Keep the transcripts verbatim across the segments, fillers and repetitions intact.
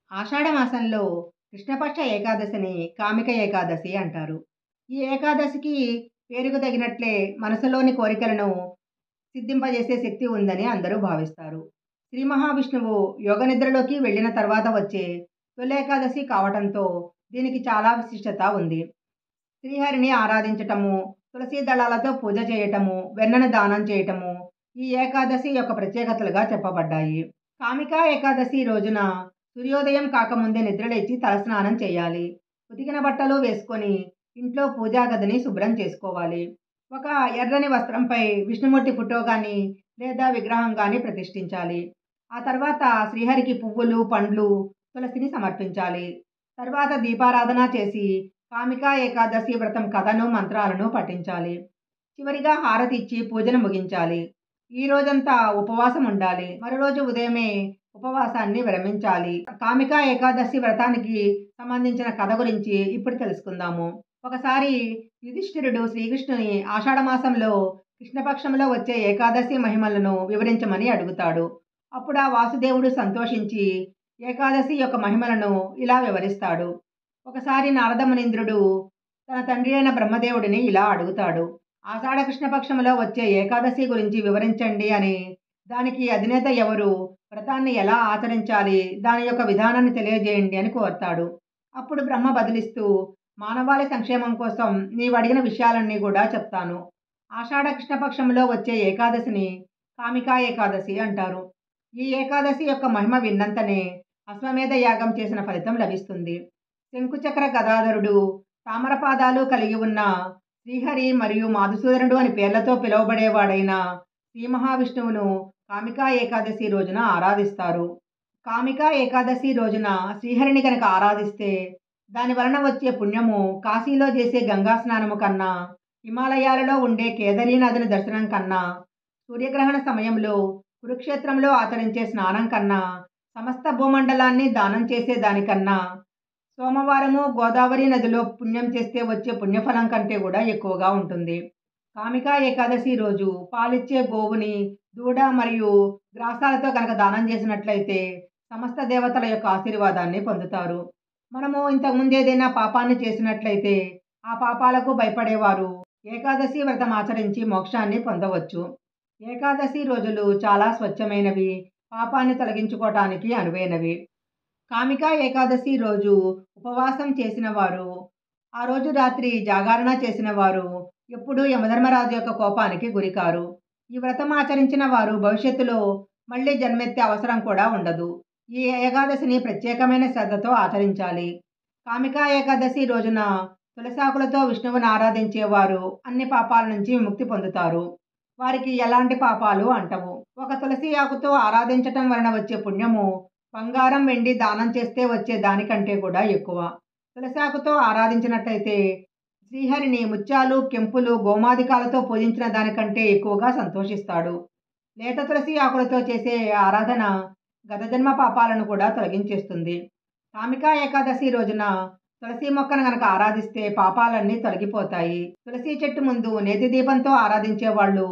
ఆషాఢ మాసంలో కృష్ణపక్ష ఏకాదశిని కామిక ఏకాదశి అంటారు. ఈ ఏకాదశికి పేరుకు తగినట్లే మనసులోని కోరికలను సిద్ధింపజేసే శక్తి ఉందని అందరూ భావిస్తారు. శ్రీ మహావిష్ణువు యోగనిద్రలోకి వెళ్ళిన తర్వాత వచ్చే తొలేకాదశి కావటంతో దీనికి చాలా విశిష్టత ఉంది. శ్రీహరిని ఆరాధించటము, తులసీ దళాలతో పూజ చేయటము, వెన్నను దానం చేయటము ఈ ఏకాదశి యొక్క ప్రత్యేకతలుగా చెప్పబడ్డాయి. కామికా ఏకాదశి రోజున సూర్యోదయం కాకముందే నిద్రలేచి తలస్నానం చేయాలి. ఉతికిన బట్టలు వేసుకొని ఇంట్లో పూజా గదిని శుభ్రం చేసుకోవాలి. ఒక ఎర్రని వస్త్రంపై విష్ణుమూర్తి ఫోటో గాని లేదా విగ్రహం గాని ప్రతిష్ఠించాలి. ఆ తర్వాత శ్రీహరికి పువ్వులు, పండ్లు, తులసిని సమర్పించాలి. తర్వాత దీపారాధన చేసి కామికా ఏకాదశి వ్రతం కథను, మంత్రాలను పఠించాలి. చివరిగా హారతి ఇచ్చి పూజను ముగించాలి. ఈ రోజంతా ఉపవాసం ఉండాలి. మరో రోజు ఉదయమే ఉపవాసాన్ని విరమించాలి. కామికా ఏకాదశి వ్రతానికి సంబంధించిన కథ గురించి ఇప్పుడు తెలుసుకుందాము. ఒకసారి యుధిష్ఠిరుడు శ్రీకృష్ణుని ఆషాఢ మాసంలో కృష్ణపక్షంలో వచ్చే ఏకాదశి మహిమలను వివరించమని అడుగుతాడు. అప్పుడు ఆ వాసుదేవుడు సంతోషించి ఏకాదశి యొక్క మహిమలను ఇలా వివరిస్తాడు. ఒకసారి నారద మునీంద్రుడు తన తండ్రి అయిన బ్రహ్మదేవుడిని ఇలా అడుగుతాడు. ఆషాఢ కృష్ణపక్షంలో వచ్చే ఏకాదశి గురించి వివరించండి అని. దానికి అధినేత ఎవరు, వ్రతాన్ని ఎలా ఆచరించాలి, దాని యొక్క విధానాన్ని తెలియజేయండి అని కోరతాడు. అప్పుడు బ్రహ్మ బదిలిస్తూ, మానవాళి సంక్షేమం కోసం నీవు అడిగిన విషయాలన్నీ కూడా చెప్తాను. ఆషాఢ కృష్ణపక్షంలో వచ్చే ఏకాదశిని కామికా ఏకాదశి అంటారు. ఈ ఏకాదశి యొక్క మహిమ విన్నంతనే అశ్వమేధ యాగం చేసిన ఫలితం లభిస్తుంది. శంకుచక్ర గదాధరుడు, తామరపాదాలు కలిగి ఉన్న శ్రీహరి మరియు మధుసూదనుడు అని పేర్లతో పిలువబడేవాడైన శ్రీ మహావిష్ణువును కామికా ఏకాదశి రోజున ఆరాధిస్తారు. కామికా ఏకాదశి రోజున శ్రీహరిని కనుక ఆరాధిస్తే దాని వలన వచ్చే పుణ్యము కాశీలో చేసే గంగా స్నానము కన్నా, హిమాలయాలలో ఉండే కేదరీ నదిని దర్శనం కన్నా, సూర్యగ్రహణ సమయంలో కురుక్షేత్రంలో ఆచరించే స్నానం కన్నా, సమస్త భూమండలాన్ని దానం చేసే దానికన్నా, సోమవారము గోదావరి నదిలో పుణ్యం చేస్తే వచ్చే పుణ్యఫలం కంటే కూడా ఎక్కువగా ఉంటుంది. కామికా ఏకాదశి రోజు పాలిచ్చే గోవుని, దూడ మరియు గ్రాసాలతో కనుక దానం చేసినట్లయితే సమస్త దేవతల యొక్క ఆశీర్వాదాన్ని పొందుతారు. మనము ఇంతకుముందు ఏదైనా పాపాన్ని చేసినట్లయితే ఆ పాపాలకు భయపడేవారు ఏకాదశి వ్రతం ఆచరించి మోక్షాన్ని పొందవచ్చు. ఏకాదశి రోజులు చాలా స్వచ్ఛమైనవి, పాపాన్ని తొలగించుకోవటానికి అనువైనవి. కామికా ఏకాదశి రోజు ఉపవాసం చేసిన వారు, ఆ రోజు రాత్రి జాగరణ చేసిన వారు ఎప్పుడూ యమధర్మరాజు యొక్క కోపానికి గురికారు. ఈ వ్రతం ఆచరించిన వారు భవిష్యత్తులో మళ్ళీ జన్మెత్తే అవసరం కూడా ఉండదు. ఈ ఏకాదశిని ప్రత్యేకమైన శ్రద్ధతో ఆచరించాలి. కామికా ఏకాదశి రోజున తులసాకులతో విష్ణువుని ఆరాధించేవారు అన్ని పాపాల నుంచి విముక్తి పొందుతారు. వారికి ఎలాంటి పాపాలు అంటవు. ఒక తులసి ఆకుతో ఆరాధించటం వలన వచ్చే పుణ్యము బంగారం, వెండి దానం చేస్తే వచ్చే దానికంటే కూడా ఎక్కువ. తులసాకుతో ఆరాధించినట్లయితే శ్రీహరిని ముత్యాలు, కెంపులు, గోమాదికాలతో పూజించిన దానికంటే ఎక్కువగా సంతోషిస్తాడు. లేత తులసి ఆకులతో చేసే ఆరాధన గత జన్మ పాపాలను కూడా తొలగించేస్తుంది. కామికా ఏకాదశి రోజున తులసి మొక్కను గనక ఆరాధిస్తే పాపాలన్నీ తొలగిపోతాయి. తులసి చెట్టు ముందు నేతి దీపంతో ఆరాధించే వాళ్ళు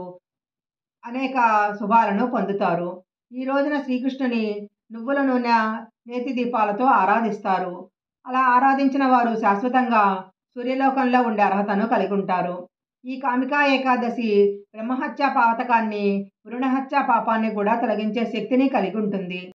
అనేక శుభాలను పొందుతారు. ఈ రోజున శ్రీకృష్ణుని నువ్వుల నూనె, నేతి దీపాలతో ఆరాధిస్తారు. అలా ఆరాధించిన వారు శాశ్వతంగా సూర్యలోకంలో ఉండే అర్హతను కలిగి ఉంటారు. ఈ కామికా ఏకాదశి బ్రహ్మహత్య పాతకాన్ని, భ్రూణహత్య పాపాన్ని కూడా తొలగించే శక్తిని కలిగి ఉంటుంది.